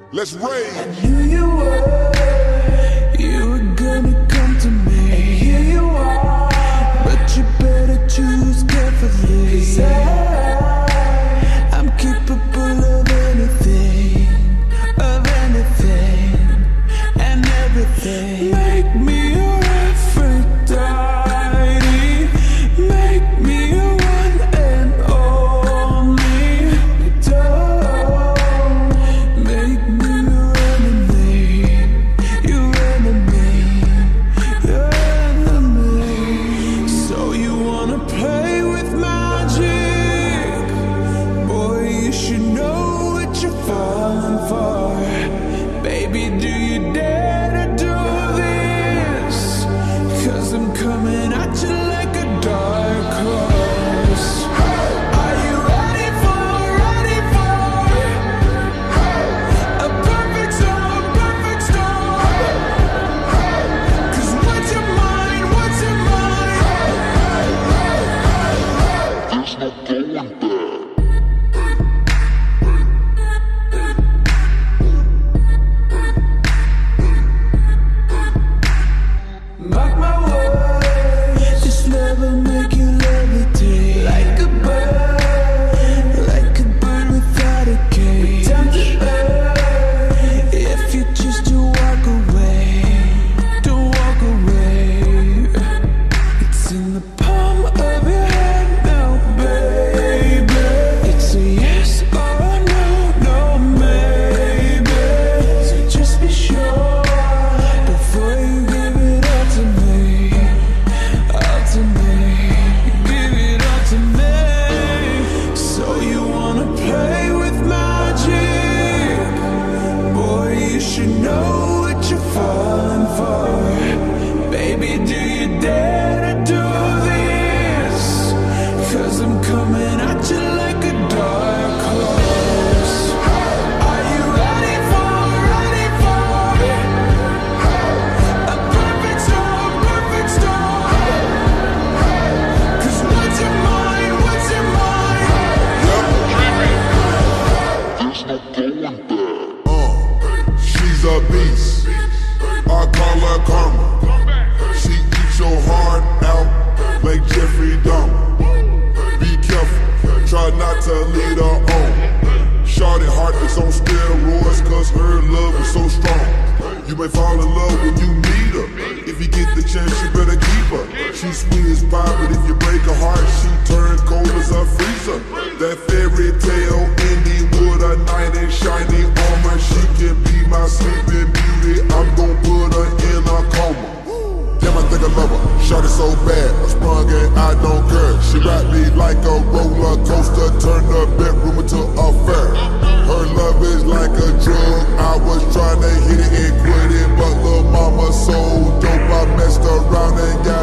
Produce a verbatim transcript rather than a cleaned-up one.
Let's rage. I knew you were, you were gonna come to me. And here you are, but you better choose carefully. 'Cause I, I'm capable of anything, of anything, and everything. Make me your Aphrodite, make me your one and only. Don't make me your enemy, your enemy, your enemy. So you wanna play with magic? Boy, you should know what you're falling for. Baby, do you dare to do this? 'Cause I'm coming at you like a dark horse. Are you ready for, ready for a perfect storm, perfect storm? 'Cause what's your mind, what's your mind? There's no going back. Mark my words, this love will make you levitate like a bird, like a bird without a cage. Down to earth, if you choose to walk away, don't walk away. It's in the palm of your hand now, baby. It's a yes or no, no maybe. So just be sure before you give it all to me, all to me, give it all to me. So you wanna play with magic? Boy, you should know what you're falling for. Baby, do you dare to do this? 'Cause I'm coming at you like a dark horse. Are you ready for, ready for a perfect storm, perfect storm? 'Cause what's your mind, what's your mind? There's no going back. Uh, she's a beast. I call her karma. She eats your heart out like Jeffrey Dahmer. Be careful, try not to lead her on. Shorty heart is on steroids 'cause her love is so strong. You may fall in love when you meet her. If you get the chance, you better keep her. She's sweet as pie, but if you break her heart, she turns cold as a freezer. That fairy tale ending with a knight in shiny armor. She can be my sleeping beauty. I'm gon' put her in a coma. Damn, I think I love her. Shot it so bad, I sprung and I don't care. She ride me like a roller coaster, turn the bedroom into a fair. Her love is like a drug. I was trying to hit it and quit it, but lil' mama so dope. I messed around and got